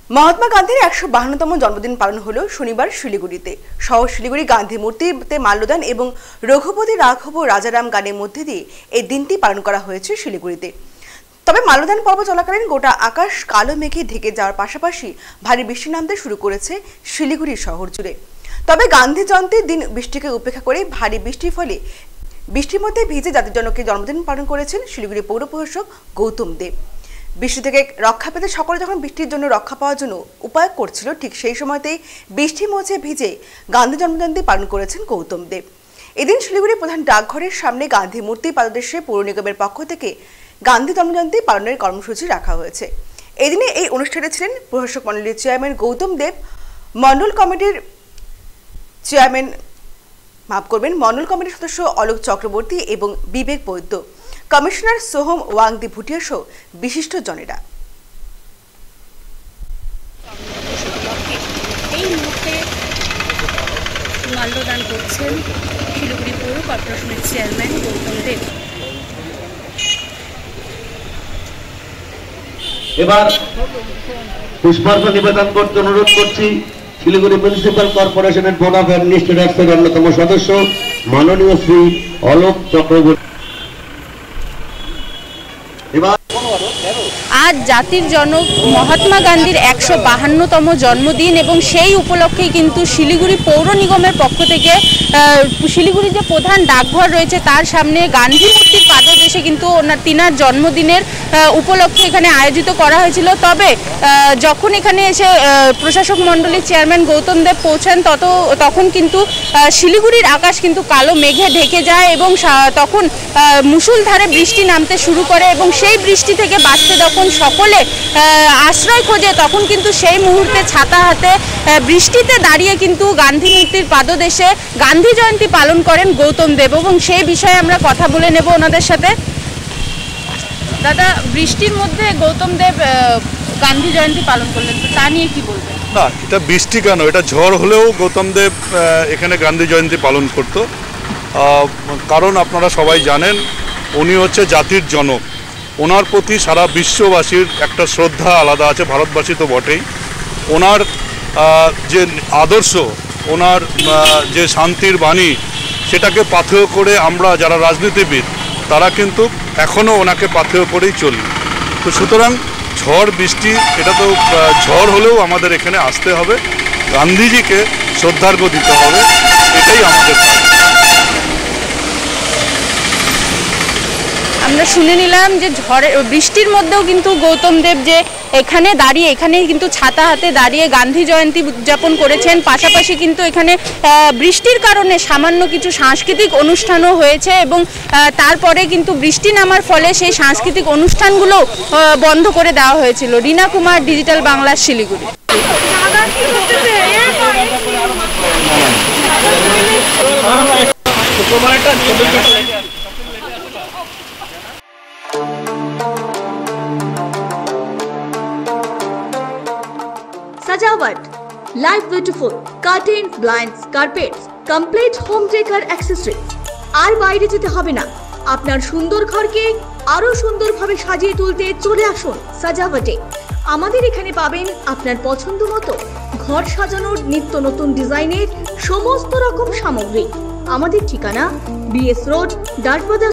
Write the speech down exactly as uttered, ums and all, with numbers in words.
মহাত্মা গান্ধীর একশো বাহান্নতম জন্মদিন পালন হলো শনিবার শিলিগুড়িতে। শহর শিলিগুড়ি গান্ধী মূর্তিতে মাল্যদান এবং রঘুপতি রাঘব রাজারাম গানের মধ্যে দিয়ে এই দিনটি পালন করা হয়েছে শিলিগুড়িতে। তবে মাল্যদান পর্ব চলাকালীন গোটা আকাশ কালো মেঘে ঢেকে যাওয়ার পাশাপাশি ভারী বৃষ্টি নামতে শুরু করেছে শিলিগুড়ি শহর জুড়ে। তবে গান্ধী জয়ন্তীর দিন বৃষ্টিকে উপেক্ষা করে ভারী বৃষ্টির ফলে বৃষ্টির মধ্যে ভিজে জাতির জনকের জন্মদিন পালন করেছেন শিলিগুড়ি পৌর প্রশাসক গৌতম দেব। বৃষ্টি থেকে রক্ষা পেতে সকলে যখন বৃষ্টির জন্য রক্ষা পাওয়ার জন্য উপায় করছিল, ঠিক সেই সময়তেই বৃষ্টির মধ্যে ভিজে গান্ধী জন্মজয়ন্তী পালন করেছেন গৌতম দেব। এদিন শিলিগুড়ি প্রধান ডাকঘরের সামনে গান্ধী মূর্তি পাদদেশে পৌর নিগমের পক্ষ থেকে গান্ধী জন্মজয়ন্তী পালনের কর্মসূচি রাখা হয়েছে। এদিনে এই অনুষ্ঠানে ছিলেন প্রশাসক মণ্ডলীর চেয়ারম্যান গৌতম দেব, মণ্ডল কমিটির চেয়ারম্যান মাফ করবেন মণ্ডল কমিটির সদস্য অলোক চক্রবর্তী এবং বিবেক বৈদ্য, কমিশনার সোহম ওয়াংদি ভুটিয়া সহ বিশিষ্ট জনেরা। এই মুহূর্তে মাল্যদান করছেন শিলিগুড়ি পৌর কর্পোরেশনের চেয়ারম্যান গৌতম দেব। এবার পুষ্পার্ঘ নিবেদন করতে অনুরোধ করছি শিলিগুড়ি মিউনিসিপ্যাল কর্পোরেশনের বোর্ড অফ অ্যাডমিনিস্ট্রেটরসের অন্যতম সদস্য মাননীয় শ্রী অলোক চক্রবর্তী। আজ জাতির জনক মহাত্মা গান্ধীর একশো বাহান্নতম জন্মদিন এবং সেই উপলক্ষেই কিন্তু শিলিগুড়ি পৌর নিগমের পক্ষ থেকে শিলিগুড়ি যে প্রধান ডাকঘর রয়েছে তার সামনে গান্ধী মূর্তির পাদদেশে কিন্তু ওনার তিনার জন্মদিনের উপলক্ষে এখানে আয়োজিত করা হয়েছিল। তবে যখন এখানে এসে প্রশাসক মণ্ডলীর চেয়ারম্যান গৌতম দেব পৌঁছান তত তখন কিন্তু শিলিগুড়ির আকাশ কিন্তু কালো মেঘে ঢেকে যায় এবং তখন মুষলধারে বৃষ্টি নামতে শুরু করে এবং সেই বৃষ্টি থেকে বাঁচতে যখন সকলে আশ্রয় খোঁজে তখন কিন্তু সেই মুহূর্তে ছাতা হাতে বৃষ্টিতে দাঁড়িয়ে কিন্তু গান্ধী মূর্তির পাদদেশে গান্ধী জয়ন্তী পালন করেন গৌতম দেব এবং সেই বিষয়ে আমরা কথা বলে নেব ওনাদের সাথে। দাদা, বৃষ্টির মধ্যে গৌতম দেব গান্ধী জয়ন্তী পালন করলেন, তো তা নিয়ে কি বলবেন? না, এটা বৃষ্টি কেন, এটা ঝড় হলেও গৌতম দেব এখানে গান্ধী জয়ন্তী পালন করত। কারণ আপনারা সবাই জানেন উনি হচ্ছে জাতির জনক। ওনার প্রতি সারা বিশ্ববাসীর একটা শ্রদ্ধা আলাদা আছে, ভারতবাসী তো বটেই। ওনার যে আদর্শ, ওনার যে শান্তির বাণী, সেটাকে পাথেয় করে আমরা যারা রাজনীতিবিদ তারা কিন্তু এখনও ওনাকে পাথেয় করেই চলি। তো সুতরাং ঝড় বৃষ্টি এটা তো ঝড় হলেও আমাদের এখানে আসতে হবে, গান্ধীজিকে শ্রদ্ধার্ঘ্য দিতে হবে, এটাই আমাদের। আমরা শুনে নিলাম যে ঝড়ে বৃষ্টির মধ্যেও কিন্তু গৌতম দেব যে এখানে দাঁড়িয়ে এখানে কিন্তু ছাতা হাতে দাঁড়িয়ে গান্ধী জয়ন্তী উদযাপন করেছেন। পাশাপাশি কিন্তু এখানে বৃষ্টির কারণে সামান্য কিছু সাংস্কৃতিক অনুষ্ঠানও হয়েছে এবং তারপরে কিন্তু বৃষ্টি নামার ফলে সেই সাংস্কৃতিক অনুষ্ঠানগুলো বন্ধ করে দেওয়া হয়েছিল। Rina Kumar, digital Bangla, Siliguri. Sajawat, live beautiful, curtains, blinds, carpets, complete home decor accessories. আর বাইরে যেতে হবে না, আপনার সুন্দর ঘরকে আরো সুন্দরভাবে সাজিয়ে তুলতে চলে আসুন সাজাওয়াটে। আমাদের এখানে পাবেন আপনার পছন্দ মতো ঘর সাজানোর নিত্য নতুন ডিজাইনের সমস্ত রকম সামগ্রী। আমাদের ঠিকানা বিএস রোড, ডাকবাজার।